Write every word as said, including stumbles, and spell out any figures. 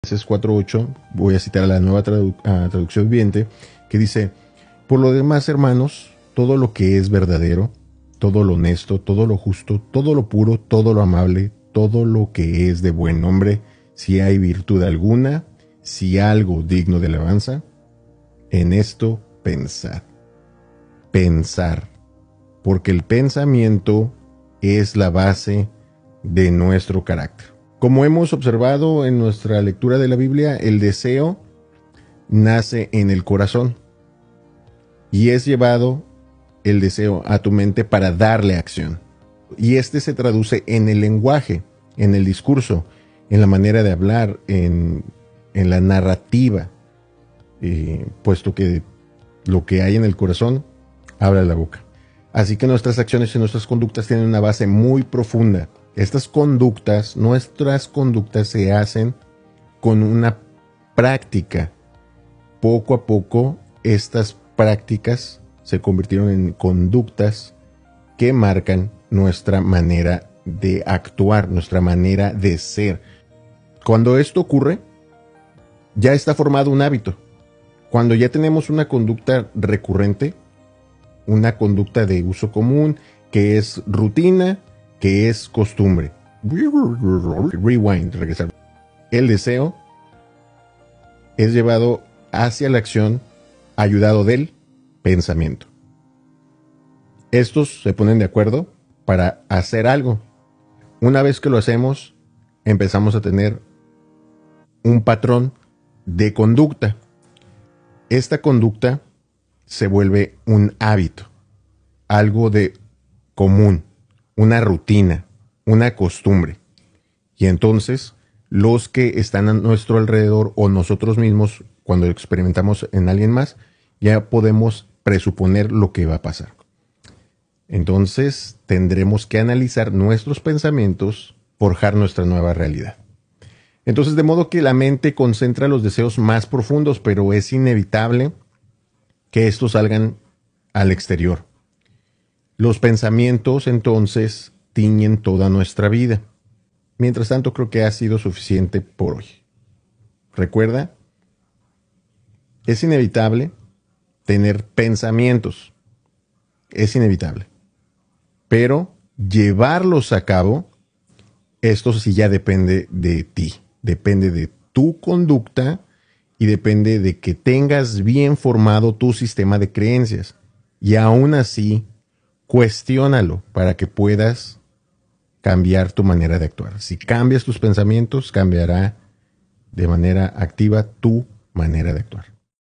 cuatro ocho, voy a citar a la nueva tradu a traducción viviente, que dice: por lo demás, hermanos, todo lo que es verdadero, todo lo honesto, todo lo justo, todo lo puro, todo lo amable, todo lo que es de buen nombre, si hay virtud alguna, si algo digno de alabanza, en esto pensad. Pensar, porque el pensamiento es la base de nuestro carácter. Como hemos observado en nuestra lectura de la Biblia, el deseo nace en el corazón y es llevado el deseo a tu mente para darle acción. Y este se traduce en el lenguaje, en el discurso, en la manera de hablar, en, en la narrativa, eh, puesto que lo que hay en el corazón habla la boca. Así que nuestras acciones y nuestras conductas tienen una base muy profunda. Estas conductas, nuestras conductas se hacen con una práctica. Poco a poco, estas prácticas se convirtieron en conductas que marcan nuestra manera de actuar, nuestra manera de ser. Cuando esto ocurre, ya está formado un hábito. Cuando ya tenemos una conducta recurrente, una conducta de uso común, que es rutina, que es costumbre. Rewind, regresar. El deseo es llevado hacia la acción ayudado del pensamiento. Estos se ponen de acuerdo para hacer algo. Una vez que lo hacemos, empezamos a tener un patrón de conducta. Esta conducta se vuelve un hábito, algo de común, una rutina, una costumbre. Y entonces, los que están a nuestro alrededor o nosotros mismos, cuando experimentamos en alguien más, ya podemos presuponer lo que va a pasar. Entonces, tendremos que analizar nuestros pensamientos, forjar nuestra nueva realidad. Entonces, de modo que la mente concentra los deseos más profundos, pero es inevitable que estos salgan al exterior. Los pensamientos, entonces, tiñen toda nuestra vida. Mientras tanto, creo que ha sido suficiente por hoy. Recuerda, es inevitable tener pensamientos. Es inevitable. Pero llevarlos a cabo, esto sí ya depende de ti. Depende de tu conducta y depende de que tengas bien formado tu sistema de creencias. Y aún así, cuestiónalo para que puedas cambiar tu manera de actuar. Si cambias tus pensamientos, cambiará de manera activa tu manera de actuar.